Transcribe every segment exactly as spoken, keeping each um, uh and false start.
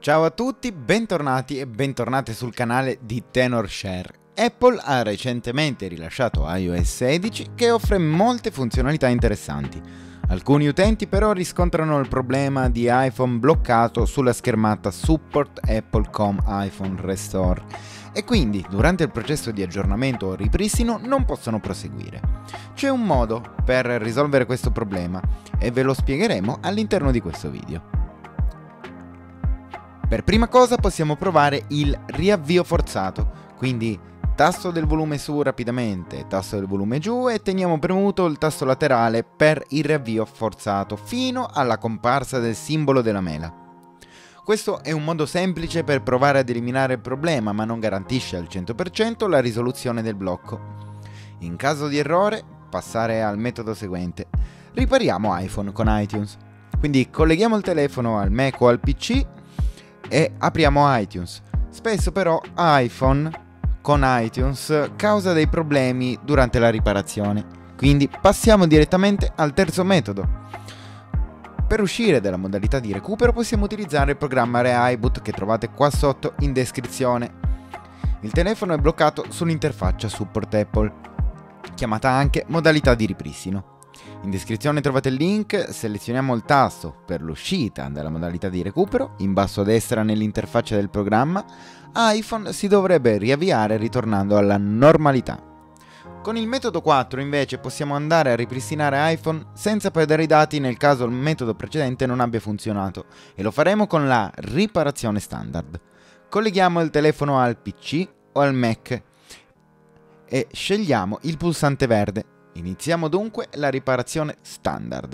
Ciao a tutti, bentornati e bentornate sul canale di Tenorshare. Apple ha recentemente rilasciato i O S sedici che offre molte funzionalità interessanti. Alcuni utenti però riscontrano il problema di iPhone bloccato sulla schermata Support Apple com iPhone Restore e quindi durante il processo di aggiornamento o ripristino non possono proseguire. C'è un modo per risolvere questo problema e ve lo spiegheremo all'interno di questo video. Per prima cosa possiamo provare il riavvio forzato, quindi tasto del volume su rapidamente, tasto del volume giù e teniamo premuto il tasto laterale per il riavvio forzato fino alla comparsa del simbolo della mela. Questo è un modo semplice per provare ad eliminare il problema, ma non garantisce al cento per cento la risoluzione del blocco. In caso di errore, passare al metodo seguente. Ripariamo iPhone con iTunes. Quindi colleghiamo il telefono al Mac o al P C e apriamo iTunes. Spesso però iPhone con iTunes causa dei problemi durante la riparazione, quindi passiamo direttamente al terzo metodo. Per uscire dalla modalità di recupero possiamo utilizzare il programma ReIBoot che trovate qua sotto in descrizione. Il telefono è bloccato sull'interfaccia Support Apple, chiamata anche modalità di ripristino. In descrizione trovate il link, selezioniamo il tasto per l'uscita dalla modalità di recupero, in basso a destra nell'interfaccia del programma, iPhone si dovrebbe riavviare ritornando alla normalità. Con il metodo quattro invece possiamo andare a ripristinare iPhone senza perdere i dati nel caso il metodo precedente non abbia funzionato e lo faremo con la riparazione standard. Colleghiamo il telefono al P C o al Mac e scegliamo il pulsante verde. Iniziamo dunque la riparazione standard.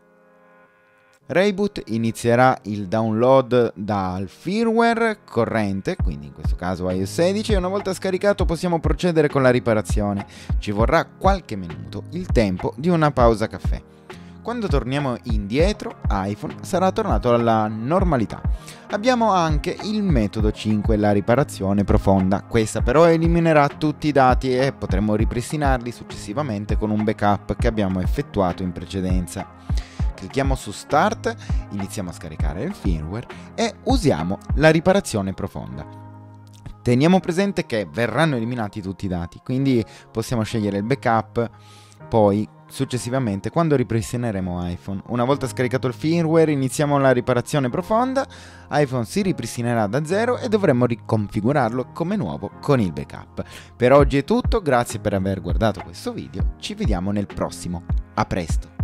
ReIBoot inizierà il download dal firmware corrente, quindi in questo caso i O S sedici, e una volta scaricato possiamo procedere con la riparazione. Ci vorrà qualche minuto, il tempo di una pausa caffè. Quando torniamo indietro, iPhone sarà tornato alla normalità. Abbiamo anche il metodo cinque, la riparazione profonda. Questa però eliminerà tutti i dati e potremo ripristinarli successivamente con un backup che abbiamo effettuato in precedenza. Clicchiamo su Start, iniziamo a scaricare il firmware e usiamo la riparazione profonda. Teniamo presente che verranno eliminati tutti i dati, quindi possiamo scegliere il backup, poi successivamente quando ripristineremo iPhone. Una volta scaricato il firmware iniziamo la riparazione profonda, iPhone si ripristinerà da zero e dovremo riconfigurarlo come nuovo con il backup. Per oggi è tutto, grazie per aver guardato questo video, ci vediamo nel prossimo, a presto!